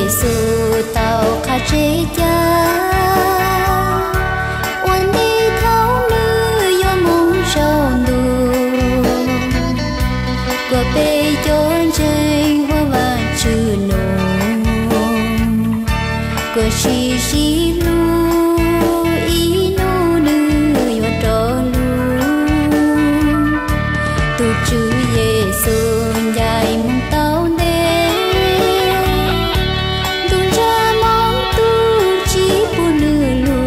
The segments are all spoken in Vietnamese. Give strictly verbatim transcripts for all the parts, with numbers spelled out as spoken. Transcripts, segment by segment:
Giêsu tàu khát chế chaวันนี้เท่านี้ยอมมองเจ้าดูก็ไปจนใจว่าว่าชื่อหนูก็ชีชีลูอีหนูนึยอดรอลูตูชื่อเยซูใหญ่มุ่งเต้าเด้ตูจะมองตูจีปูลือลู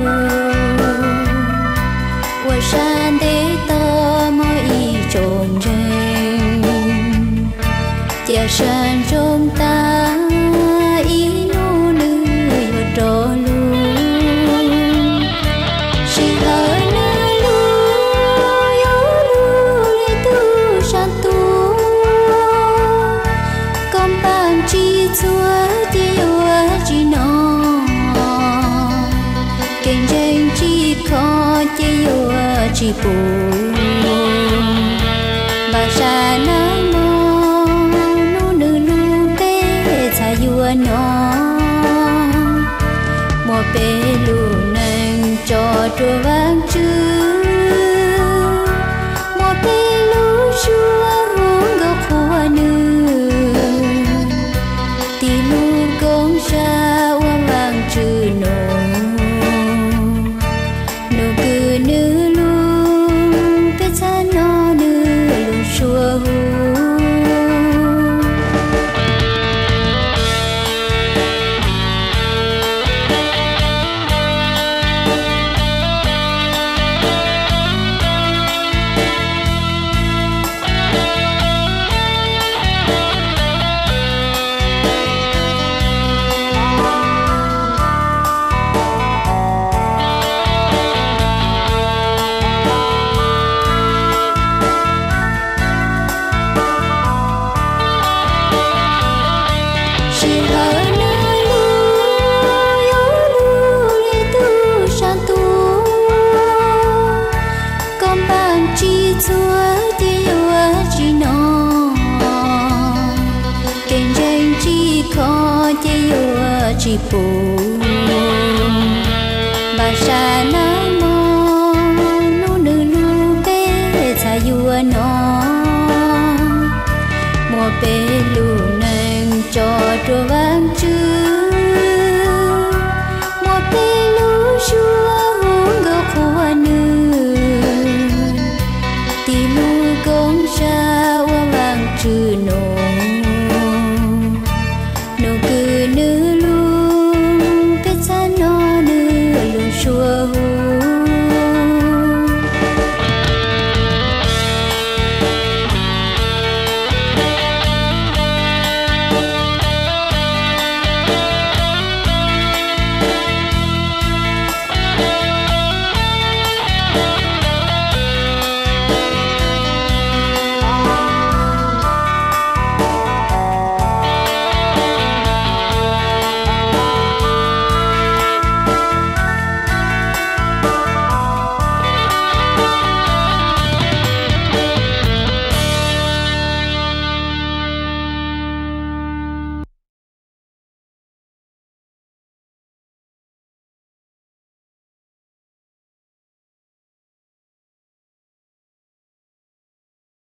ว่าฉันได้ต่อมออีจนเร่งเจ้าฉันจงตาอีหนูนึยอดรอลูชีหาเนื้อลูยอลูเลยตูฉันตู chỉ chúa tiêu chỉ nó kinh doanh chỉ khó tiêu chỉ bù bà sa nó mò nó nữ lu bê cha yua nó mò bê lu nang cho chùa vang chư mò bê lu chùa hướng gốc hoa nữ công cha uang vang chư nô nô cứ nữ luôn biết cha nó nữ luôn chua hu chúa tiêu chỉ nó kinh doanh chỉ khó tiêu chỉ bù bà sa nó mò nó nữ lu bê cha yua nó mùa bê lu nang cho chùa vang chư